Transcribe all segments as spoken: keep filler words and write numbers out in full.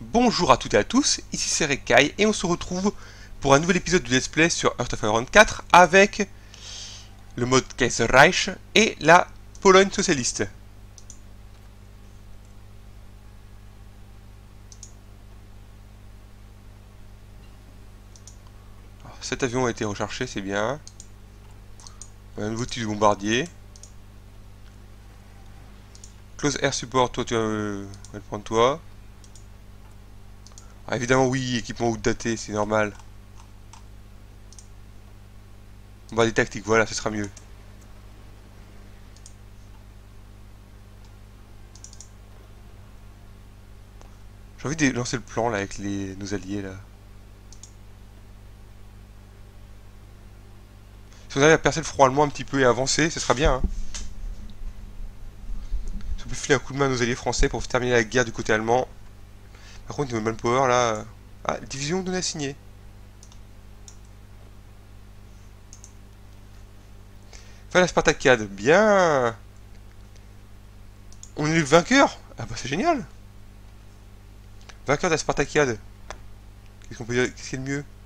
Bonjour à toutes et à tous, ici c'est Rekai et on se retrouve pour un nouvel épisode du Let's Play sur Hearts of Iron quatre avec le mode Kaiserreich et la Pologne socialiste. Alors, cet avion a été recherché, c'est bien. Un nouveau type de bombardier. Close Air Support, toi tu vas euh, le prendre toi. Ah, évidemment oui, équipement outdaté, c'est normal. Bombardier tactique, voilà, ce sera mieux. J'ai envie de lancer le plan là avec les, nos alliés là. Si on arrive à percer le front allemand un petit peu et avancer, ce sera bien. Hein. Si on peut filer un coup de main à nos alliés français pour terminer la guerre du côté allemand. Par contre, niveau manpower là. euh, Ah, division donnée assignée. Enfin, la Spartacade, bien. On est le vainqueur. Ah bah c'est génial. Vainqueur de la Spartacade. Qu'est-ce qu'on peut dire? Qu'est-ce qui est le mieux?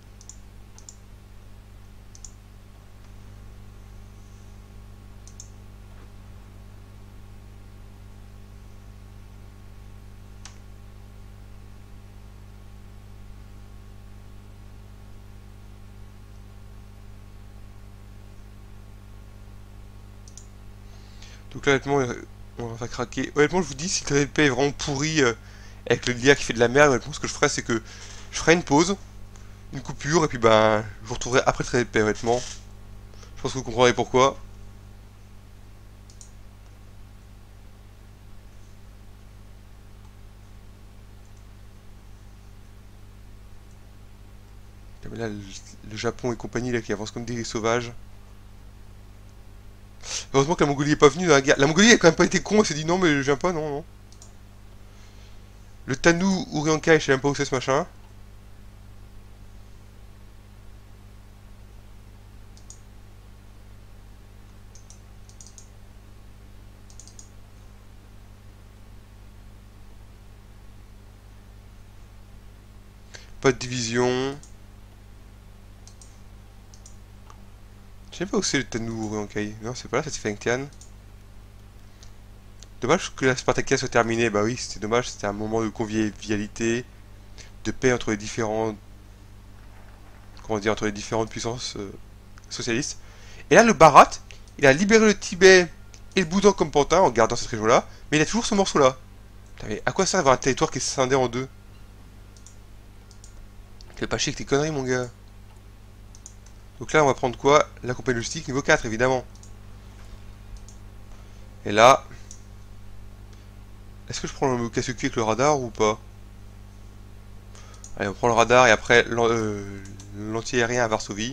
Donc là, honnêtement, euh, on va craquer. Honnêtement, je vous dis, si le T V P est vraiment pourri euh, avec le L I A qui fait de la merde, honnêtement, ce que je ferais, c'est que je ferai une pause, une coupure, et puis ben, je vous retrouverai après le T V P, honnêtement. Je pense que vous comprendrez pourquoi. Là, le, le Japon et compagnie là qui avancent comme des sauvages. Heureusement que la Mongolie est pas venue dans la guerre. La Mongolie a quand même pas été con, elle s'est dit non mais je viens pas, non, non. Le Tanou Uriankai, je sais même pas où c'est ce machin. Pas de division. Je sais pas où c'est le Tanou Uriankai. Non, c'est pas là, c'est Fengtian. Dommage que la Spartacade soit terminée. Bah oui, c'était dommage, c'était un moment de convivialité, de paix entre les différents, comment dire, entre les différentes puissances euh, socialistes. Et là, le Bharat, il a libéré le Tibet et le Bhoutan comme pantin en gardant cette région-là, mais il a toujours ce morceau-là. Putain, mais à quoi ça d'avoir un territoire qui est scindé en deux? Fais pas chier avec tes conneries, mon gars. Donc là, on va prendre quoi? La compagnie logistique niveau quatre, évidemment. Et là, est-ce que je prends le casse-cul avec le radar ou pas? Allez, on prend le radar et après euh, l'anti-aérien à Varsovie.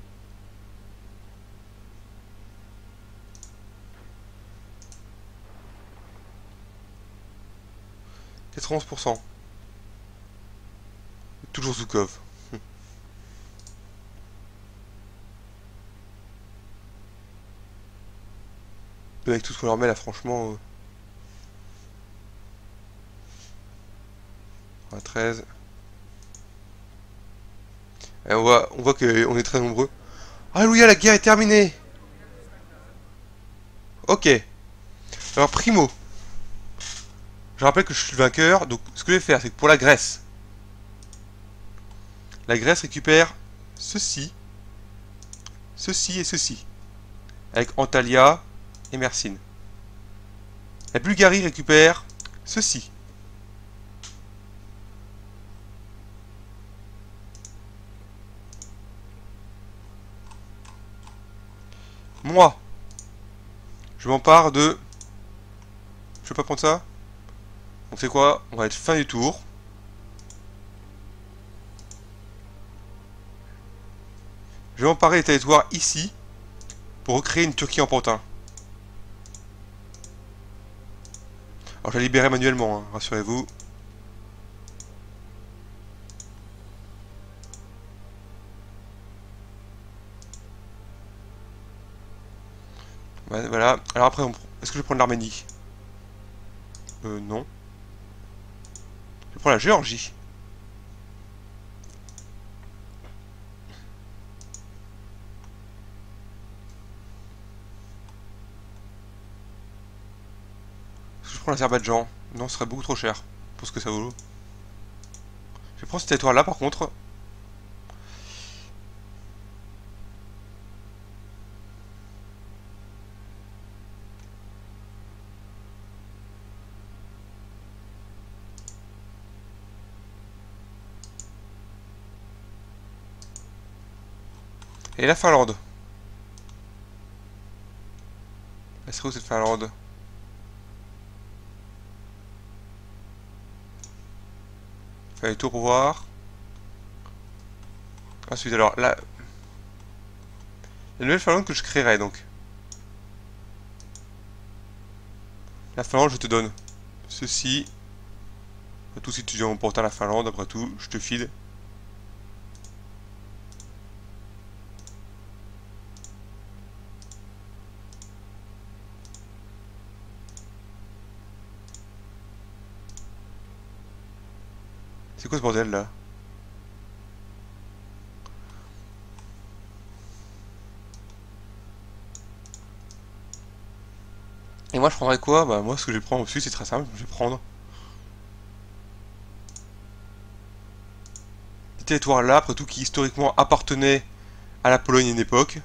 quatre-vingt-onze pour cent. Toujours Zukov. Avec tout ce qu'on leur met là, franchement. Euh, treize. Et on voit, on voit qu'on est très nombreux. Alléluia, la guerre est terminée. Ok. Alors, primo. Je rappelle que je suis le vainqueur. Donc, ce que je vais faire, c'est que pour la Grèce, la Grèce récupère ceci, ceci et ceci. Avec Antalya et Mersin. La Bulgarie récupère ceci. Moi, je m'empare de... Je peux pas prendre ça? On fait quoi? On va être fin du tour. Je vais emparer les territoires ici pour recréer une Turquie en pantin. Alors je vais libérer manuellement, hein, rassurez-vous. Voilà. Alors après, on... est-ce que je vais prendre l'Arménie? Euh, non. Je prends la Géorgie. Je prends l'Azerbaïdjan. Non, ce serait beaucoup trop cher pour ce que ça vaut. Je vais prendre ce territoire là par contre. Et la Finlande. Elle serait où cette Finlande? Faire les tours pour voir. Ensuite, alors, la... la nouvelle Finlande que je créerai, donc. La Finlande, je te donne ceci. Après tout, si tu viens emporter la Finlande, après tout, je te file. C'est quoi ce bordel, là? Et moi, je prendrais quoi? Bah, moi, ce que je vais prendre au-dessus, c'est très simple. Je vais prendre des territoires là, après tout, qui historiquement appartenaient à la Pologne à une époque.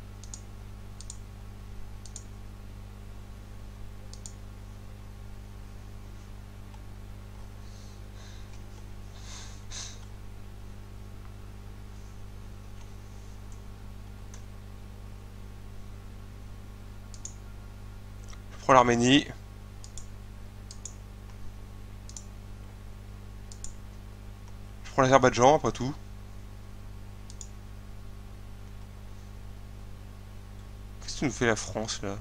Je prends l'Arménie. Je prends l'Azerbaïdjan, après tout. Qu'est-ce que nous fait la France, là?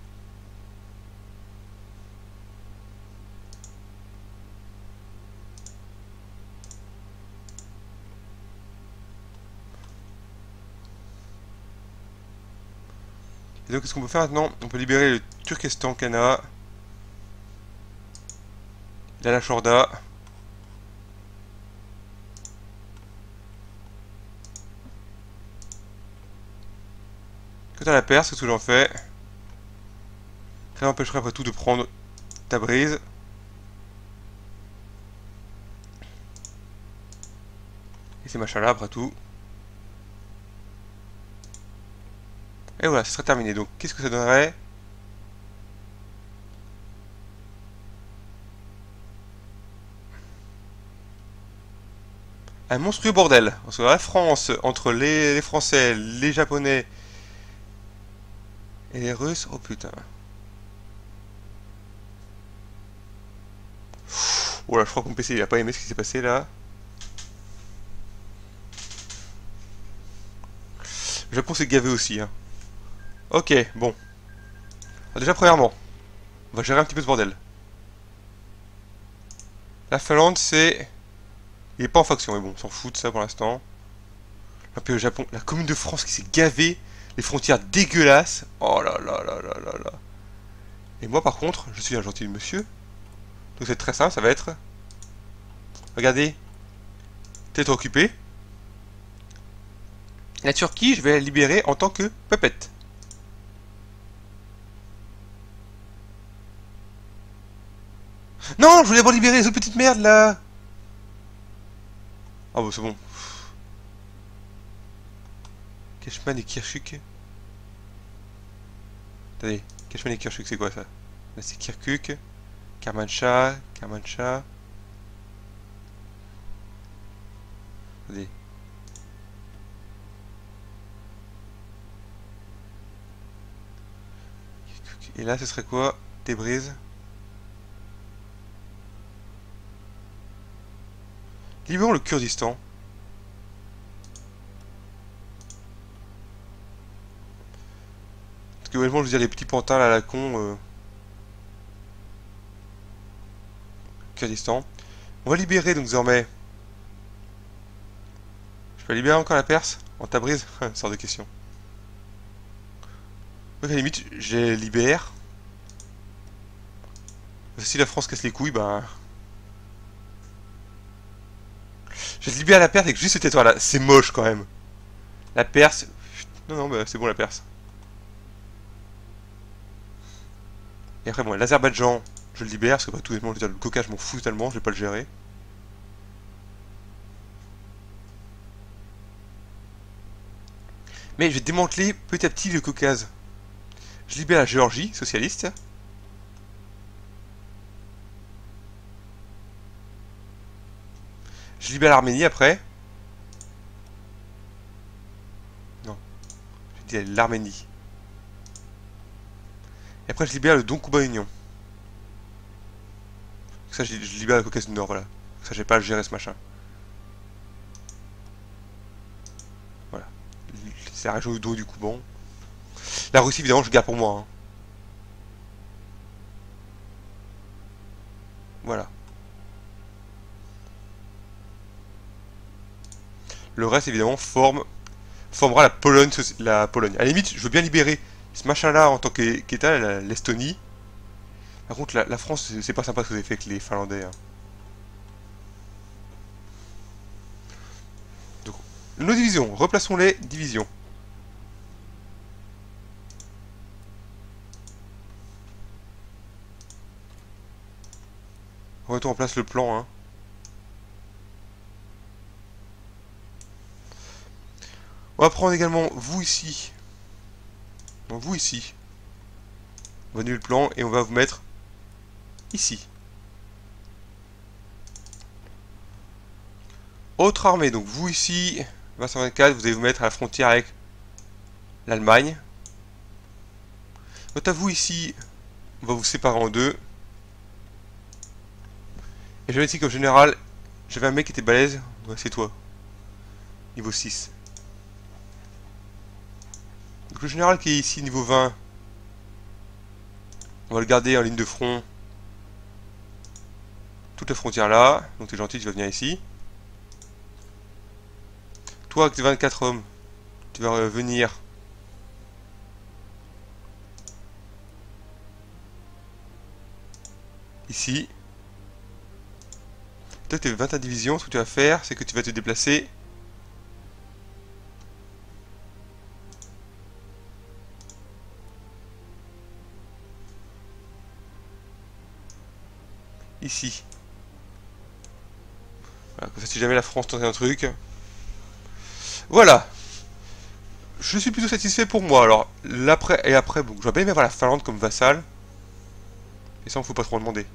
Et donc, qu'est-ce qu'on peut faire maintenant? On peut libérer le Turkestan Kana. La Lachorda. Quant à la Perse, qu'est-ce que j'en fais? Rien n'empêcherait après tout de prendre Tabriz. Et ces machins-là, après tout. Et voilà, ce serait terminé. Donc, qu'est-ce que ça donnerait? Un monstrueux bordel. Parce que la France, entre les, les Français, les Japonais et les Russes, oh putain. Oh là, je crois que mon P C il a pas aimé ce qui s'est passé là. Le Japon s'est gavé aussi. Hein. Ok, bon. Alors déjà, premièrement, on va gérer un petit peu ce bordel. La Finlande, c'est... Il est pas en faction, mais bon, on s'en fout de ça pour l'instant. L'Empire Japon, la commune de France qui s'est gavée, les frontières dégueulasses. Oh là là là là là là. Et moi, par contre, je suis un gentil monsieur. Donc c'est très simple, ça va être... Regardez. Tête occupée. La Turquie, je vais la libérer en tant que puppet. Non, je voulais pas libérer cette petite merde là. Ah bon, c'est bon. Kashman et Kirkuk. Attendez, Kashman et Kirkuk, c'est quoi ça? Là, c'est Kirkuk, Kermanshah, Kermanshah. Attendez. Et là, ce serait quoi? Tabriz. Libérons le Kurdistan. Parce que honnêtement, je veux dire, les petits pantins là, à la con. Euh... Kurdistan. On va libérer donc désormais. Je peux libérer encore la Perse en Tabriz. Sort de question. Donc à la limite, je les libère. Si la France casse les couilles, bah... Je libère la Perse avec juste ce territoire là. C'est moche quand même. La Perse. Non, non, bah, c'est bon la Perse. Et après, bon, l'Azerbaïdjan, je le libère parce que, bah, tout simplement, je veux dire, le Caucase, je m'en fous totalement, je vais pas le gérer. Mais je vais démanteler petit à petit le Caucase. Je libère la Géorgie, socialiste. Je libère l'Arménie après. Non. Je dis l'Arménie. Et après je libère le Don Kuba Union. Ça je, je libère le Caucase du Nord, voilà. Ça j'ai pas à le gérer ce machin. Voilà. C'est la région du Don du Kuban. La Russie évidemment je garde pour moi. Hein. Voilà. Le reste évidemment forme formera la Pologne, la Pologne. À la limite, je veux bien libérer ce machin-là en tant qu'État, l'Estonie. Par contre, la, la France, c'est pas sympa ce que vous avez fait avec les Finlandais. Hein. Donc, nos divisions, replaçons les divisions. Remettons en place le plan. Hein. On va prendre également vous ici. Donc vous ici. On va annuler le plan et on va vous mettre ici. Autre armée, donc vous ici, Vincent vingt-quatre, vous allez vous mettre à la frontière avec l'Allemagne. Quant à vous ici, on va vous séparer en deux. Et j'avais ici comme général, j'avais un mec qui était balèze, ouais, c'est toi. Niveau six. Donc le général qui est ici, niveau vingt, on va le garder en ligne de front. Toute la frontière là, donc t'es gentil, tu vas venir ici. Toi avec tes vingt-quatre hommes, tu vas venir ici. Toi tes vingt divisions, ce que tu vas faire, c'est que tu vas te déplacer ici. Voilà, comme ça si jamais la France tente un truc. Voilà. Je suis plutôt satisfait pour moi. Alors, l'après et après, bon, j'aurais bien aimé avoir la Finlande comme vassal. Et ça, on ne faut pas trop en demander.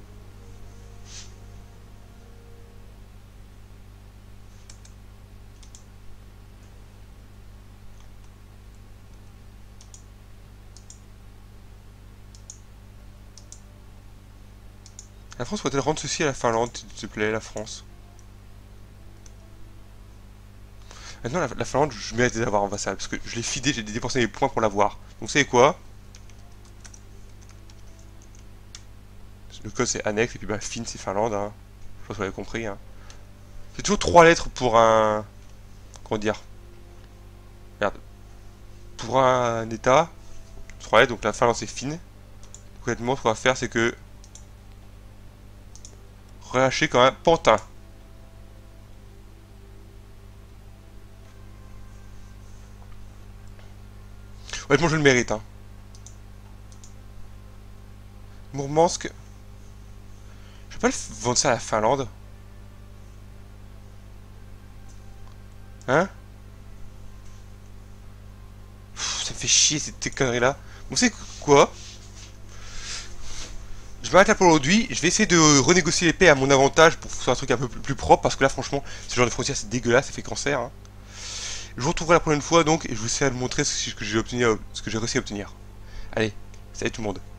La France pourrait-elle rendre ceci à la Finlande, s'il te plaît, la France? Maintenant, la, la Finlande, je mérite d'avoir un vassal, parce que je l'ai fidé, j'ai dépensé mes points pour l'avoir. Donc, vous savez quoi? Le code, c'est annexe, et puis bah, Fin, c'est Finlande, hein. Je pense que vous avez compris, hein. C'est toujours trois lettres pour un... Comment dire? Merde. Pour un état. Trois lettres, donc la Finlande, c'est Fin. Honnêtement, ce qu'on va faire, c'est que... relâcher quand même Pantin. Honnêtement, je le mérite. Hein. Mourmansk. Je vais pas le vendre ça à la Finlande. Hein? Pff, ça me fait chier ces conneries là. Bon, c'est quoi? Je m'arrête là pour aujourd'hui. Je vais essayer de renégocier les paix à mon avantage pour faire un truc un peu plus, plus propre. Parce que là, franchement, ce genre de frontière, c'est dégueulasse. Ça fait cancer. Hein. Je vous retrouverai la prochaine fois donc. Et je vous essaierai de montrer ce que j'ai obtenu, ce que j'ai réussi à obtenir. Allez, salut tout le monde.